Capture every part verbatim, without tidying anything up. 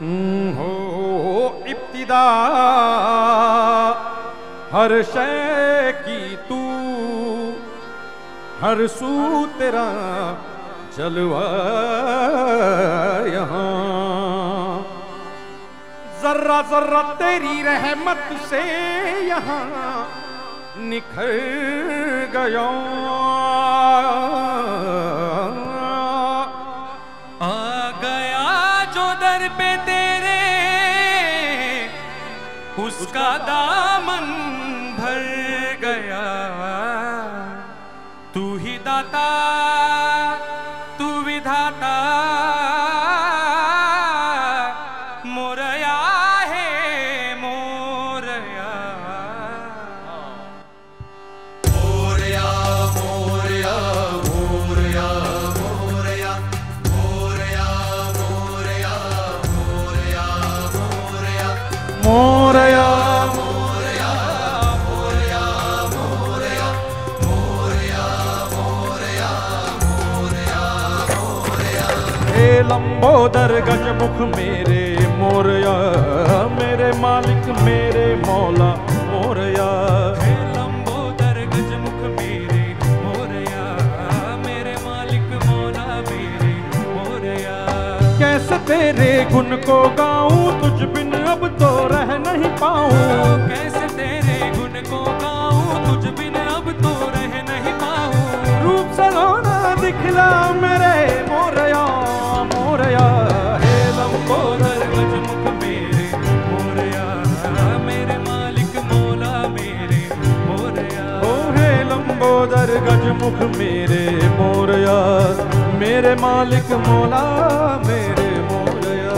हो इब्तिदा हर शय की तू, हर सू तेरा जलवा यहाँ, जर्रा जर्रा तेरी रहमत से यहाँ निखर गया। आ गया जो दर पे तेरे उसका दामन भर गया। तू ही दाता तू विधाता मोरया है मोरया। मोरया मोरया मोरया मोरया मोरया मोरया मोरया मोरया मोरया लंबोदर गजमुख मेरे मोरया, मेरे मालिक मेरे मौला मोरया। हे लंबोदर गजमुख मेरे मोरया, मेरे मालिक मौला मेरे मोरया। कैसे तेरे गुण को गाऊं तुझ बिन अब तो रह नहीं पाऊं। कैसे तेरे गुण को गाऊं तुझ बिन अब तो रह नहीं पाऊं। रूप सलोना दिखला मेरे मोरया मोरया। हे लंबोदर गजमुख मेरे मोरया, मेरे मालिक मौला मेरे मोरया। ओ हे लंबोदर गजमुख मेरे मोरया, मेरे मालिक मौला मेरे मोरया।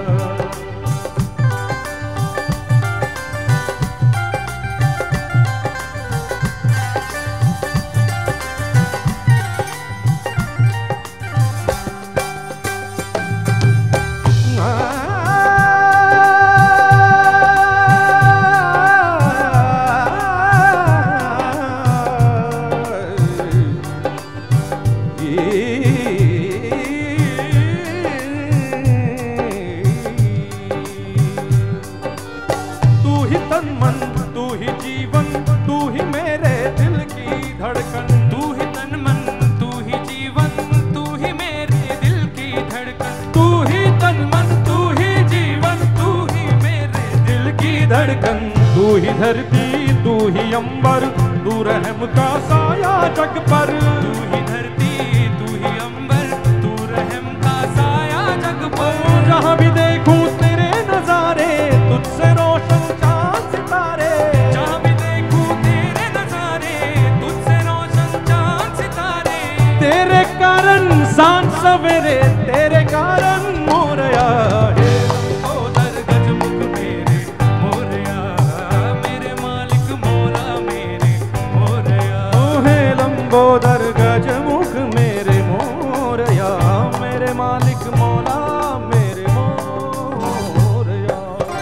तू ही धरती तू ही अंबर, तू रहम का साया जग पर। तू ही धरती तू ही अंबर, तू रहम का साया जग पर। जहाँ भी देखूं तेरे नजारे, तुझसे रोशन चांद सितारे। जहाँ भी देखूं तेरे नजारे, तुझसे रोशन चांद सितारे। तेरे कारण सांझ सवेरे, तेरे कारण मोरया। लंबोदर गजमुख मेरे मोरया, मेरे मालिक मौला मेरे मोरया।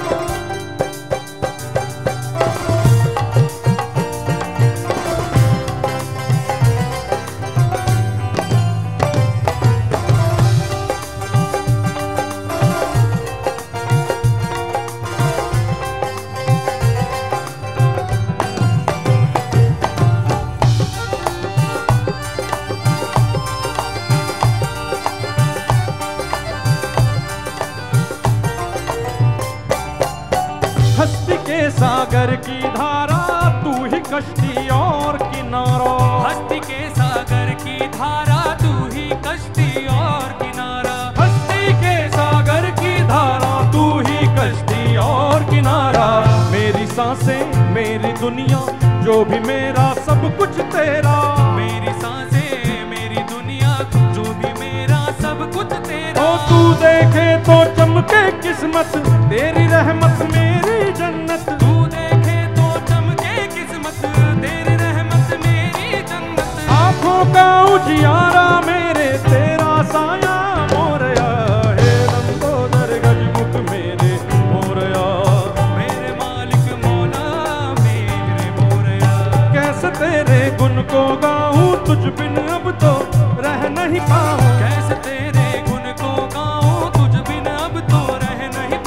हस्ती के सागर की धारा, तू ही कश्ती और किनारा। हस्ती के सागर की धारा, तू ही कश्ती और किनारा। हस्ती के सागर की धारा, तू ही कश्ती और किनारा। मेरी सांसें मेरी दुनिया, जो भी मेरा सब कुछ तेरा। मेरी सांसें मेरी दुनिया, जो भी मेरा सब कुछ तेरा। ओ तू देखे तो चमके किस्मत, तेरी रहमत मेरी जन्नत। तू देखे तो चमके किस्मत, तेरी रहमत मेरी जन्नत। आँखों का उजियारा मेरे, तेरा साया मोरया। हे लंबोदर गजमुख मेरे मोरया, मेरे मालिक मौला मेरे मोरया। कैसे तेरे गुण को गाऊं तुझ बिन अब तो रह नहीं पाऊं। कैसे तेरे गुण को गाऊं तुझ बिन अब तो रह नहीं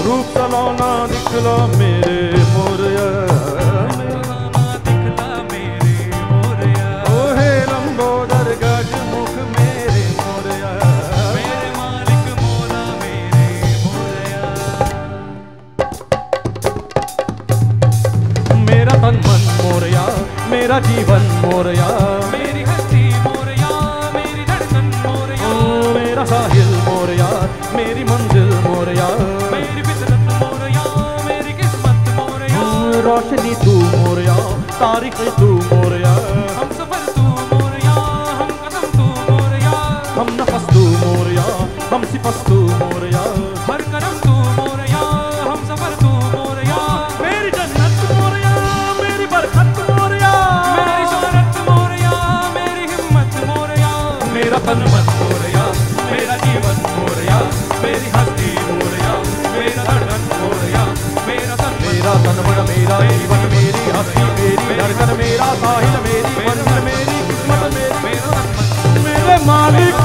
रूप सलोना दिखला मेरे मोरया, दिखला मेरे मोरया, ओहे लंबोदर गज मुख मेरे मोरया, मेरे मालिक मोला मेरे मोरया। मेरा तन मन मोरया, मेरा जीवन मोरया, मेरी हस्ती मोरया, मेरी धड़कन मोरया, मेरा साहिल मोरया, मेरी मंजिल मोरया, मेरी फितरत मोरया, मेरी किस्मत मोरया, रोशनी तू मोरया, तारीख तू मोरया, हम सफर तू मोरया, हम कदम तू मोरया, हम नफस तू मोरया, हम सिफस तू मोरया, हर करम तू मोरया, हम सफर तू मोरया, मेरी जन्नत मोरया, मेरी बरकत मोरया, मेरी शोहरत मोरया, मेरी हिम्मत मोरया, मेरा तन मन मोरया, मेरा जीवन मोरया, मेरी हस्ती मोरया, मेरा धड़कन मोरया, मेरा तन मेरा तन मन मेरा जीवन मेरी हस्ती मेरी धड़कन मेरा साहिल मेरी मंजिल मेरी किस्मत मेरी मेरा तन मेरे मालिक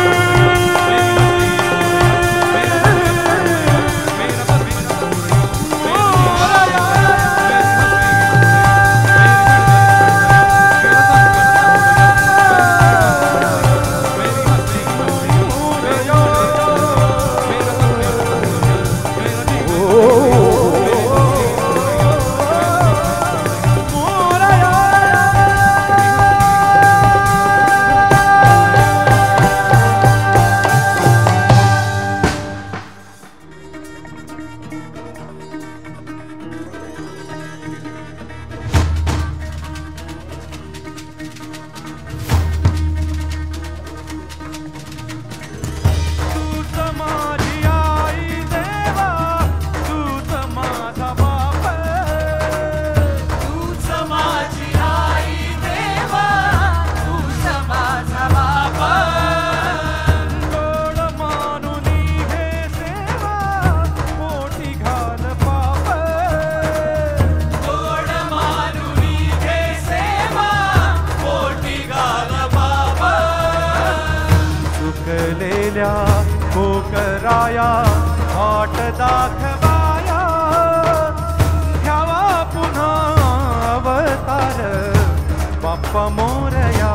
कराया वाट दाखवाया घ्यावा पुन्हा अवतार बाप्पा मोरया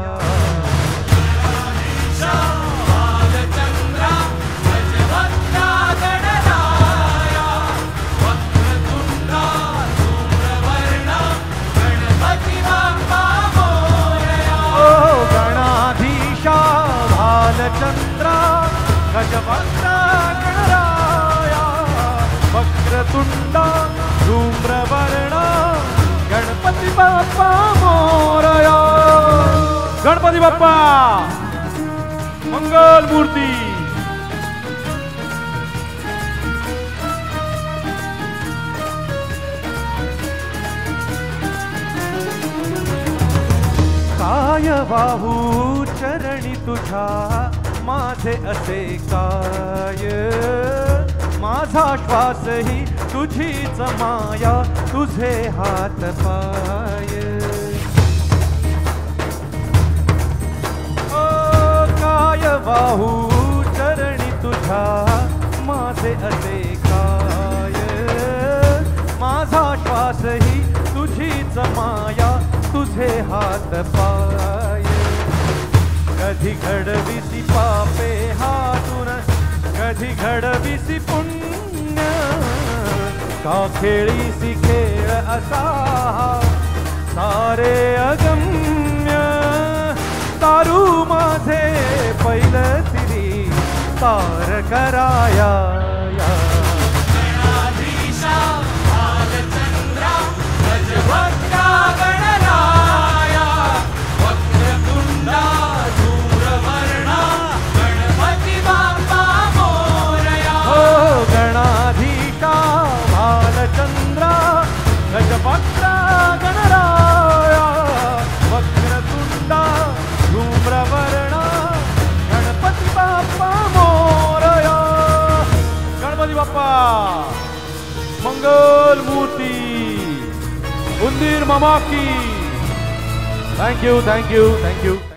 चंद्रा गजवक्ता गणराया वक्रतुंडा धूम्रवर्णा गणपति बाप्पा मोरया। गणपति बाप्पा मंगल मूर्ति। काय बाहू चरणी तुझा माझे असे काय माझा श्वास ही तुझीच माया तुझे हात पाय ओ काय बाहू चरणी तुझा माझे असे काय माझा श्वास ही तुझीच माया तुझे हात पाय कधी घडविसी पापे हातून कधी घडविसी पुण्य का खेळीसी खेळ असा सारे अगम्य तारू माझे पहिलं तिरी तार कराया गजवक्ता गणराया वक्रतुंडा धूम्रवर्णा गणपति बाप्पा मोरया। गणपति बाप्पा मंगल मूर्ति उंदीर मामा की। Thank you thank you thank you.